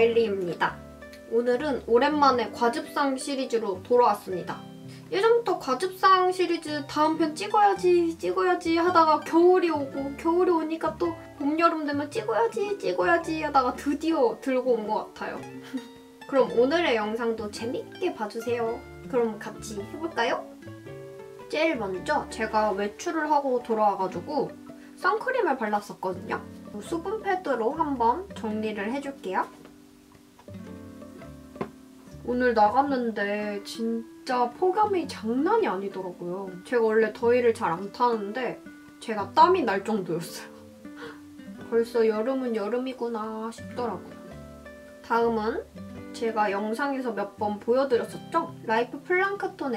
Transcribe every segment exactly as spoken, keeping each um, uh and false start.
라일리입니다. 오늘은 오랜만에 과즙상 시리즈로 돌아왔습니다. 예전부터 과즙상 시리즈 다음 편 찍어야지 찍어야지 하다가 겨울이 오고 겨울이 오니까 또 봄, 여름 되면 찍어야지 찍어야지 하다가 드디어 들고 온 것 같아요. 그럼 오늘의 영상도 재밌게 봐주세요. 그럼 같이 해볼까요? 제일 먼저 제가 외출을 하고 돌아와가지고 선크림을 발랐었거든요. 수분 패드로 한번 정리를 해줄게요. 오늘 나갔는데 진짜 폭염이 장난이 아니더라고요. 제가 원래 더위를 잘 안 타는데 제가 땀이 날 정도였어요. 벌써 여름은 여름이구나 싶더라고요. 다음은 제가 영상에서 몇 번 보여드렸었죠? 라이프 플랑크톤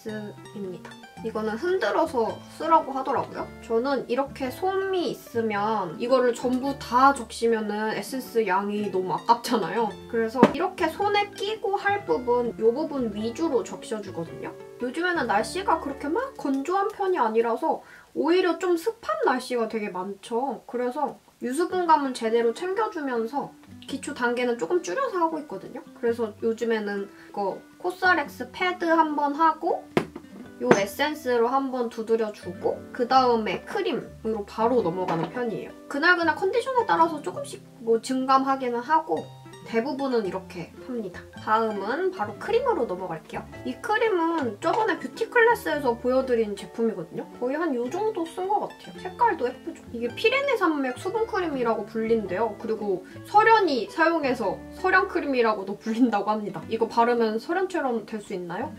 에센스입니다. 이거는 흔들어서 쓰라고 하더라고요. 저는 이렇게 솜이 있으면 이거를 전부 다 적시면은 에센스 양이 너무 아깝잖아요. 그래서 이렇게 손에 끼고 할 부분, 이 부분 위주로 적셔주거든요. 요즘에는 날씨가 그렇게 막 건조한 편이 아니라서 오히려 좀 습한 날씨가 되게 많죠. 그래서 유수분감은 제대로 챙겨주면서 기초 단계는 조금 줄여서 하고 있거든요. 그래서 요즘에는 이거 코스알엑스 패드 한번 하고 이 에센스로 한번 두드려주고 그 다음에 크림으로 바로 넘어가는 편이에요. 그날그날 컨디션에 따라서 조금씩 뭐 증감하기는 하고 대부분은 이렇게 합니다. 다음은 바로 크림으로 넘어갈게요. 이 크림은 저번에 뷰티 클래스에서 보여드린 제품이거든요. 거의 한 이 정도 쓴 것 같아요. 색깔도 예쁘죠? 이게 피레네 산맥 수분크림이라고 불린대요. 그리고 설현이 사용해서 설현 크림이라고도 불린다고 합니다. 이거 바르면 설현처럼 될 수 있나요?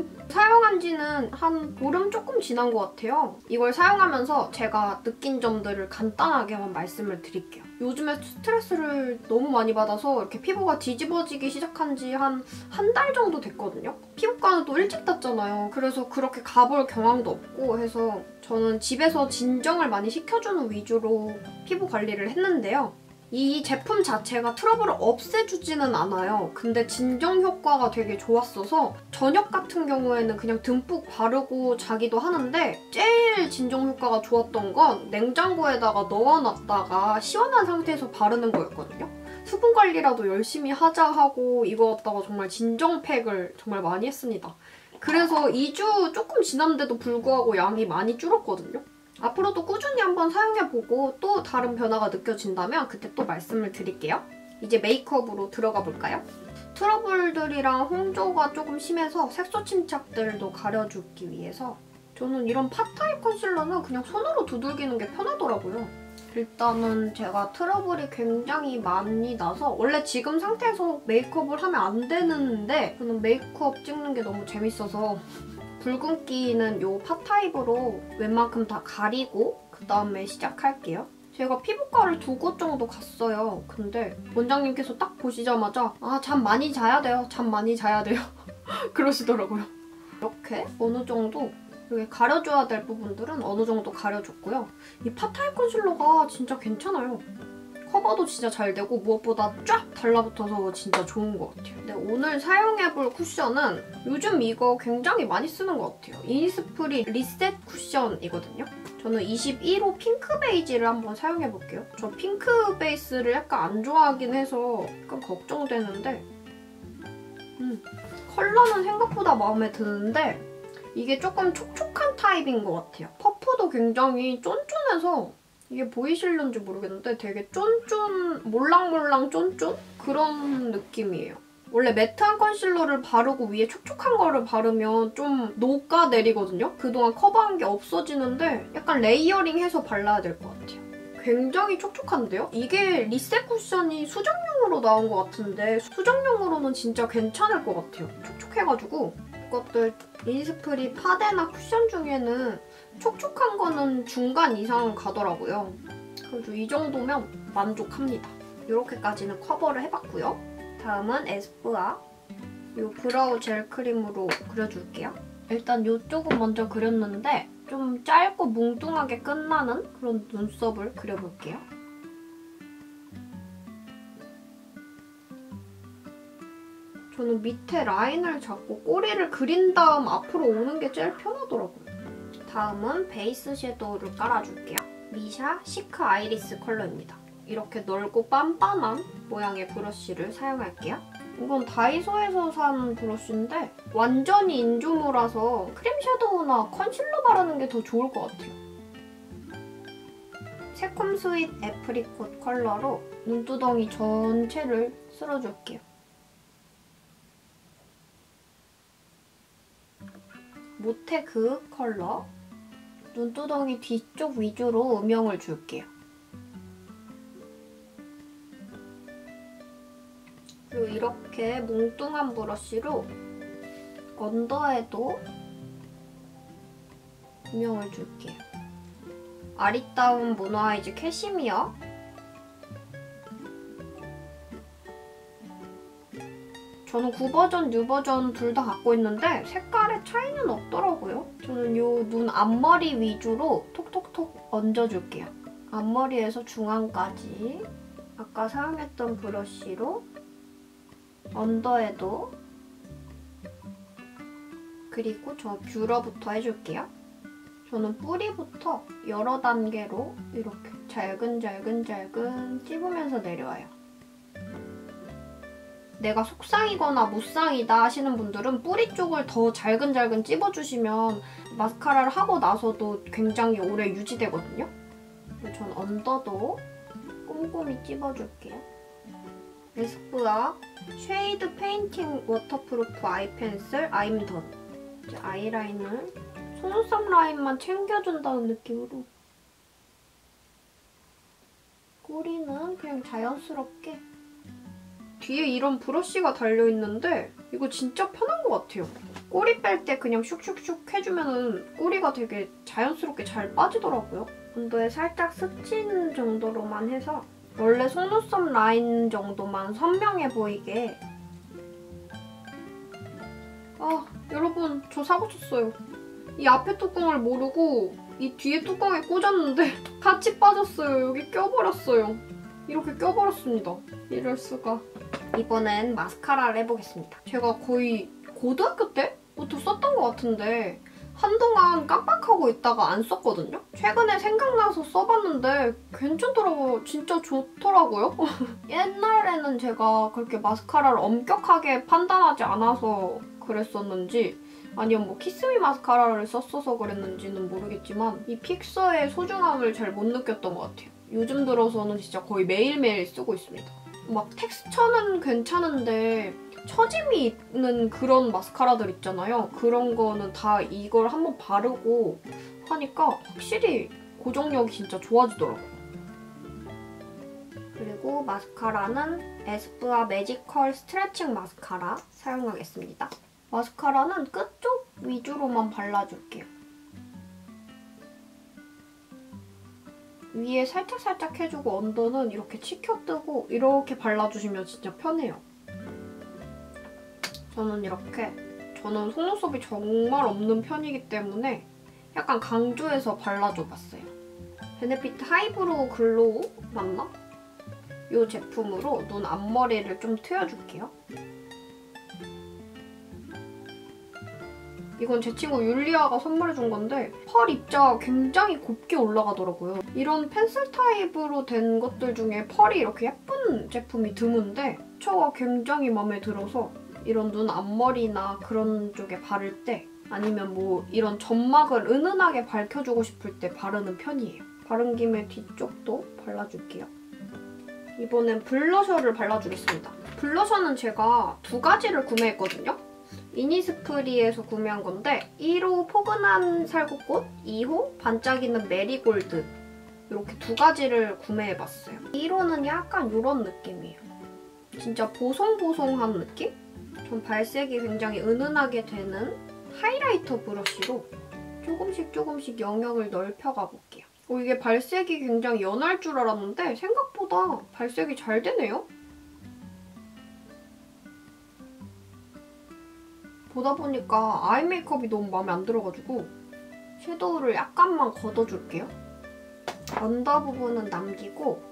사용한 지는 한 보름 조금 지난 것 같아요. 이걸 사용하면서 제가 느낀 점들을 간단하게만 말씀을 드릴게요. 요즘에 스트레스를 너무 많이 받아서 이렇게 피부가 뒤집어지기 시작한 지 한 한 달 정도 됐거든요. 피부과는 또 일찍 닫잖아요. 그래서 그렇게 가볼 경황도 없고 해서 저는 집에서 진정을 많이 시켜주는 위주로 피부 관리를 했는데요. 이 제품 자체가 트러블을 없애주지는 않아요. 근데 진정 효과가 되게 좋았어서 저녁 같은 경우에는 그냥 듬뿍 바르고 자기도 하는데 제일 진정 효과가 좋았던 건 냉장고에다가 넣어놨다가 시원한 상태에서 바르는 거였거든요. 수분 관리라도 열심히 하자 하고 이거 갖다가 정말 진정팩을 정말 많이 했습니다. 그래서 이 주 조금 지났는데도 불구하고 양이 많이 줄었거든요. 앞으로도 꾸준히 한번 사용해보고 또 다른 변화가 느껴진다면 그때 또 말씀을 드릴게요. 이제 메이크업으로 들어가 볼까요? 트러블들이랑 홍조가 조금 심해서 색소 침착들도 가려주기 위해서 저는 이런 팟타입 컨실러는 그냥 손으로 두들기는 게 편하더라고요. 일단은 제가 트러블이 굉장히 많이 나서 원래 지금 상태에서 메이크업을 하면 안 되는데 저는 메이크업 찍는 게 너무 재밌어서 붉은기는 이 팟타입으로 웬만큼 다 가리고 그 다음에 시작할게요. 제가 피부과를 두 곳 정도 갔어요. 근데 원장님께서 딱 보시자마자 아, 잠 많이 자야 돼요. 잠 많이 자야 돼요. 그러시더라고요. 이렇게 어느 정도 여기 가려줘야 될 부분들은 어느 정도 가려줬고요. 이 팟타입 컨실러가 진짜 괜찮아요. 커버도 진짜 잘 되고 무엇보다 쫙 달라붙어서 진짜 좋은 것 같아요. 근데 오늘 사용해볼 쿠션은 요즘 이거 굉장히 많이 쓰는 것 같아요. 이니스프리 리셋 쿠션이거든요. 저는 이십일 호 핑크 베이지를 한번 사용해볼게요. 저 핑크 베이스를 약간 안 좋아하긴 해서 약간 걱정되는데 음, 컬러는 생각보다 마음에 드는데 이게 조금 촉촉한 타입인 것 같아요. 퍼프도 굉장히 쫀쫀해서 이게 보이실는지 모르겠는데 되게 쫀쫀, 몰랑몰랑 쫀쫀? 그런 느낌이에요. 원래 매트한 컨실러를 바르고 위에 촉촉한 거를 바르면 좀 녹아내리거든요? 그동안 커버한 게 없어지는데 약간 레이어링해서 발라야 될 것 같아요. 굉장히 촉촉한데요? 이게 리셋 쿠션이 수정용으로 나온 것 같은데 수정용으로는 진짜 괜찮을 것 같아요. 촉촉해가지고 이것들 이니스프리 파데나 쿠션 중에는 촉촉한 거는 중간 이상 가더라고요. 그래도 이 정도면 만족합니다. 이렇게까지는 커버를 해봤고요. 다음은 에스쁘아 이 브라우 젤 크림으로 그려줄게요. 일단 이쪽은 먼저 그렸는데 좀 짧고 뭉뚱하게 끝나는 그런 눈썹을 그려볼게요. 저는 밑에 라인을 잡고 꼬리를 그린 다음 앞으로 오는 게 제일 편하더라고요. 다음은 베이스 섀도우를 깔아줄게요. 미샤 시크 아이리스 컬러입니다. 이렇게 넓고 빤빤한 모양의 브러쉬를 사용할게요. 이건 다이소에서 산 브러쉬인데 완전히 인조모라서 크림 섀도우나 컨실러 바르는 게 더 좋을 것 같아요. 새콤 스윗 애프리콧 컬러로 눈두덩이 전체를 쓸어줄게요. 모테 그 컬러 눈두덩이 뒤쪽 위주로 음영을 줄게요. 그리고 이렇게 뭉뚱한 브러쉬로 언더에도 음영을 줄게요. 아리따운 모노아이즈 캐시미어 저는 구 버전, 육 버전 둘 다 갖고 있는데 색깔의 차이는 없더라고요. 저는 이 눈 앞머리 위주로 톡톡톡 얹어줄게요. 앞머리에서 중앙까지 아까 사용했던 브러쉬로 언더에도 그리고 저 뷰러부터 해줄게요. 저는 뿌리부터 여러 단계로 이렇게 잘근잘근잘근 찝으면서 내려와요. 내가 속상이거나 무쌍이다 하시는 분들은 뿌리 쪽을 더 잘근잘근 찝어주시면 마스카라를 하고 나서도 굉장히 오래 유지되거든요. 그리고 전 언더도 꼼꼼히 찝어줄게요. 에스쁘아 쉐이드 페인팅 워터프루프 아이 펜슬 아임 덧. 이제 아이라인을 속눈썹 라인만 챙겨준다는 느낌으로 꼬리는 그냥 자연스럽게 뒤에 이런 브러쉬가 달려있는데 이거 진짜 편한 것 같아요. 꼬리 뺄 때 그냥 슉슉슉 해주면 꼬리가 되게 자연스럽게 잘 빠지더라고요. 언더에 살짝 스친 정도로만 해서 원래 속눈썹 라인 정도만 선명해 보이게. 아 여러분 저 사고 쳤어요. 이 앞에 뚜껑을 모르고 이 뒤에 뚜껑에 꽂았는데 같이 빠졌어요. 여기 껴버렸어요. 이렇게 껴버렸습니다. 이럴 수가. 이번엔 마스카라를 해보겠습니다. 제가 거의 고등학교 때부터 썼던 것 같은데 한동안 깜빡하고 있다가 안 썼거든요? 최근에 생각나서 써봤는데 괜찮더라고요. 진짜 좋더라고요. 옛날에는 제가 그렇게 마스카라를 엄격하게 판단하지 않아서 그랬었는지 아니면 뭐 키스미 마스카라를 썼어서 그랬는지는 모르겠지만 이 픽서의 소중함을 잘 못 느꼈던 것 같아요. 요즘 들어서는 진짜 거의 매일매일 쓰고 있습니다. 막 텍스처는 괜찮은데 처짐이 있는 그런 마스카라들 있잖아요. 그런 거는 다 이걸 한번 바르고 하니까 확실히 고정력이 진짜 좋아지더라고요. 그리고 마스카라는 에스쁘아 매지컬 스트레칭 마스카라 사용하겠습니다. 마스카라는 끝쪽 위주로만 발라줄게요. 위에 살짝살짝 해주고 언더는 이렇게 치켜뜨고 이렇게 발라주시면 진짜 편해요. 저는 이렇게 저는 속눈썹이 정말 없는 편이기 때문에 약간 강조해서 발라줘봤어요. 베네피트 하이브로우 글로우 맞나? 이 제품으로 눈 앞머리를 좀 트여줄게요. 이건 제 친구 율리아가 선물해준 건데 펄 입자가 굉장히 곱게 올라가더라고요. 이런 펜슬 타입으로 된 것들 중에 펄이 이렇게 예쁜 제품이 드문데 컬러가 굉장히 마음에 들어서 이런 눈 앞머리나 그런 쪽에 바를 때 아니면 뭐 이런 점막을 은은하게 밝혀주고 싶을 때 바르는 편이에요. 바른 김에 뒤쪽도 발라줄게요. 이번엔 블러셔를 발라주겠습니다. 블러셔는 제가 두 가지를 구매했거든요. 이니스프리에서 구매한 건데 일 호 포근한 살구꽃, 이 호 반짝이는 메리골드 이렇게 두 가지를 구매해봤어요. 일 호는 약간 이런 느낌이에요. 진짜 보송보송한 느낌? 전 발색이 굉장히 은은하게 되는 하이라이터 브러쉬로 조금씩 조금씩 영역을 넓혀가 볼게요. 어, 이게 발색이 굉장히 연할 줄 알았는데 생각보다 발색이 잘 되네요. 보다 보니까 아이 메이크업이 너무 마음에 안 들어가지고 섀도우를 약간만 걷어줄게요. 언더 부분은 남기고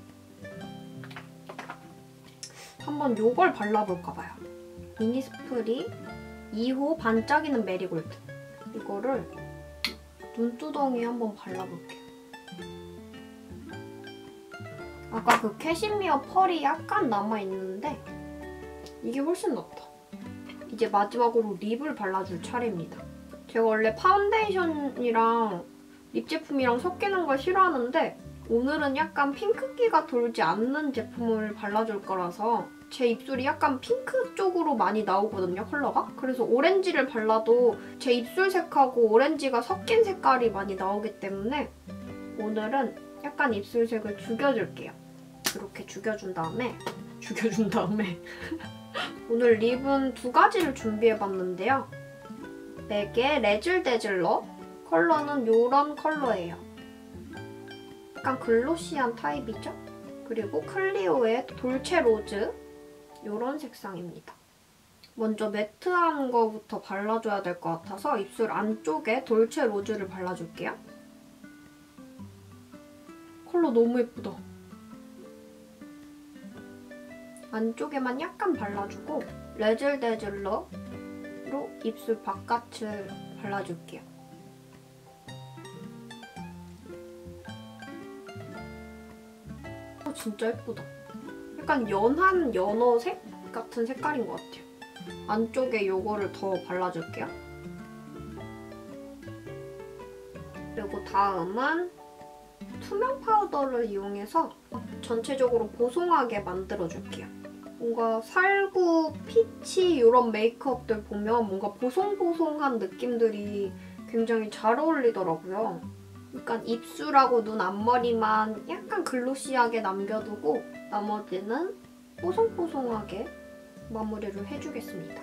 한번 요걸 발라볼까 봐요. 이니스프리 이 호 반짝이는 메리골드 이거를 눈두덩이에 한번 발라볼게요. 아까 그 캐시미어 펄이 약간 남아있는데 이게 훨씬 낫다. 이제 마지막으로 립을 발라줄 차례입니다. 제가 원래 파운데이션이랑 립 제품이랑 섞이는 걸 싫어하는데 오늘은 약간 핑크기가 돌지 않는 제품을 발라줄 거라서 제 입술이 약간 핑크 쪽으로 많이 나오거든요, 컬러가. 그래서 오렌지를 발라도 제 입술 색하고 오렌지가 섞인 색깔이 많이 나오기 때문에 오늘은 약간 입술 색을 죽여줄게요. 이렇게 죽여준 다음에 죽여준 다음에 오늘 립은 두 가지를 준비해봤는데요. 맥의 레즐데즐러 컬러는 이런 컬러예요. 약간 글로시한 타입이죠? 그리고 클리오의 돌체 로즈 이런 색상입니다. 먼저 매트한 거부터 발라줘야 될 것 같아서 입술 안쪽에 돌체 로즈를 발라줄게요. 컬러 너무 예쁘다. 안쪽에만 약간 발라주고 레즐데즐러로 입술 바깥을 발라줄게요. 어, 진짜 예쁘다. 약간 연한 연어색 같은 색깔인 것 같아요. 안쪽에 요거를 더 발라줄게요. 그리고 다음은 투명 파우더를 이용해서 전체적으로 보송하게 만들어줄게요. 뭔가 살구, 피치 이런 메이크업들 보면 뭔가 보송보송한 느낌들이 굉장히 잘 어울리더라고요. 약간 입술하고 눈 앞머리만 약간 글로시하게 남겨두고 나머지는 뽀송뽀송하게 마무리를 해주겠습니다.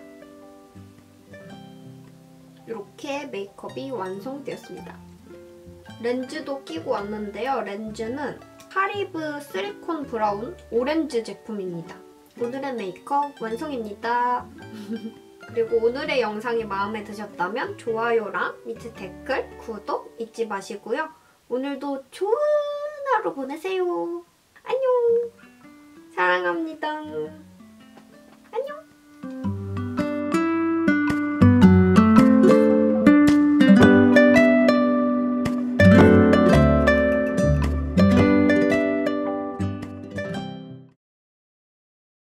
이렇게 메이크업이 완성되었습니다. 렌즈도 끼고 왔는데요. 렌즈는 카리브 시리콘 브라운 오렌지 제품입니다. 오늘의 메이크업 완성입니다. 그리고 오늘의 영상이 마음에 드셨다면 좋아요랑 밑에 댓글, 구독 잊지 마시고요. 오늘도 좋은 하루 보내세요. 안녕! 사랑합니다.